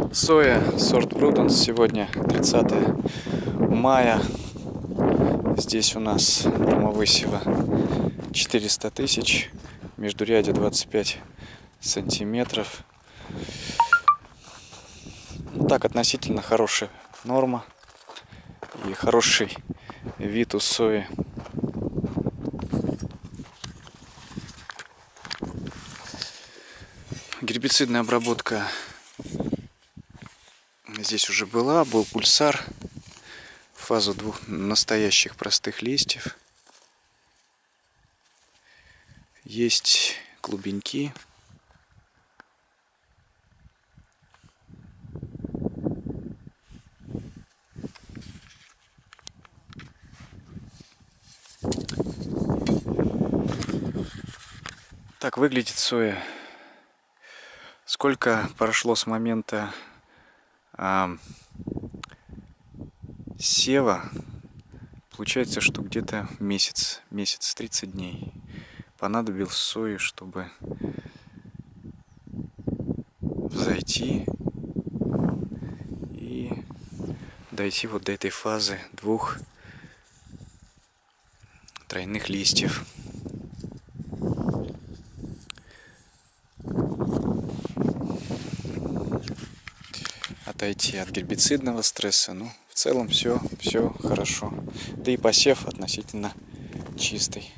Соя, сорт Prudence. Сегодня 30 мая. Здесь у нас норма высева 400 тысяч, междурядье 25 сантиметров. Так, относительно хорошая норма и хороший вид у сои. Гербицидная обработка здесь уже был пульсар в фазу двух настоящих простых листьев. Есть клубеньки. Так выглядит соя. Сколько прошло с момента сева? Получается, что где-то месяц 30 дней понадобилось сои, чтобы взойти и дойти вот до этой фазы двух тройных листьев. Отойти от гербицидного стресса. Ну, в целом все хорошо. Да и посев относительно чистый.